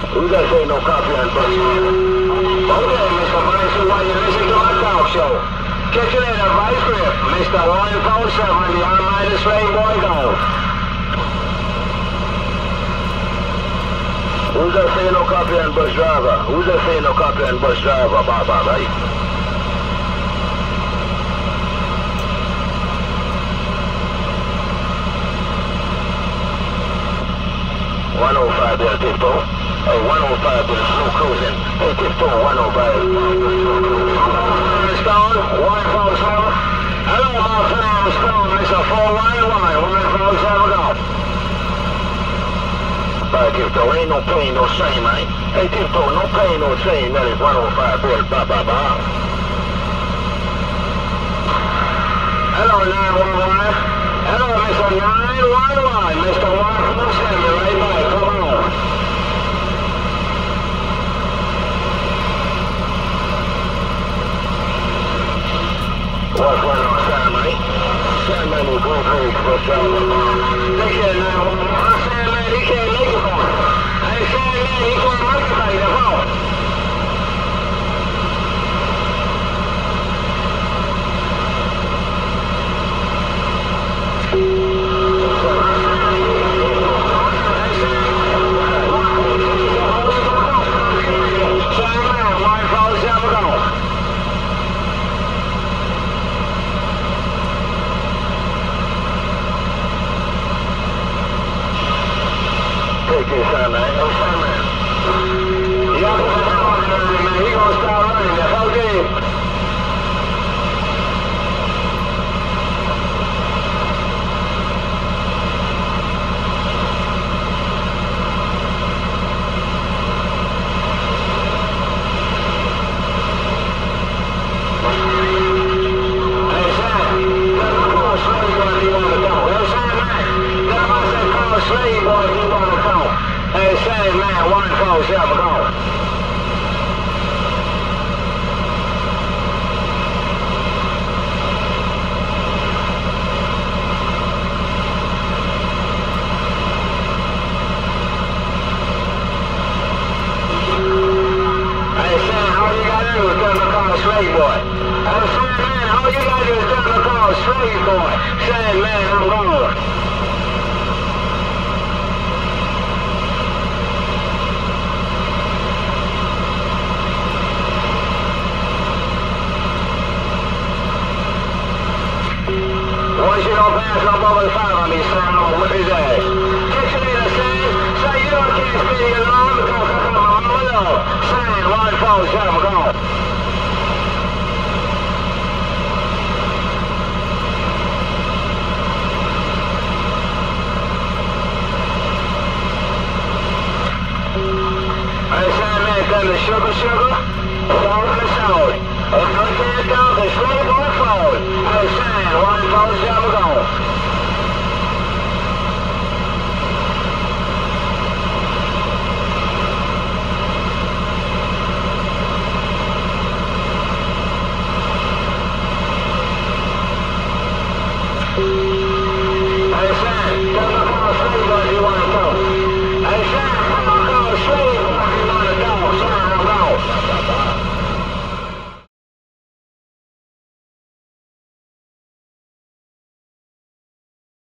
Who's that say no copy on bus? Okay, Mr. Bryson, why you listen to my talk show? Catch you later, Vice Grip. Mr. 147, the Almighty Slave Boy Gold. Who's that saying no copy on bus driver? Who's that saying no copy on bus driver? Baba, right? There, Tippo. 105 with a slow cruising. Hey, Tippo, 105. Stone, 147. Hello, my friend, Stone. Mr. 411, 147 go. Alright, Tippo, ain't no pain, no shame, right? Hey, Tippo, no pain, no shame. That is 105 Bill, ba. Hello, 911. Hello, Mr. 911. Mr. 147, right back. Come on. What's going on, Sandman? Sandman will go home for Sandman. They said 911. Sandman, he can't make it for me. Hey, Sandman, he can't make it for you. Come on. Hey, say, man, 147, go. Hey, say, all you gotta do is tell me to call Slave Boy. Hey, say, man, all you gotta do is tell me to call Slave Boy. Say, man, I'm going. Once you don't pass up over the 5 on me, son, I'm gonna whip his ass. Catch you later, son. Say you don't can't speed your alarm because I come on my love. Son, 147, go. Hey, son, man, tell me sugar, salt and salt. If you can't talk, it's straight or forward. Hey, son, 147, go.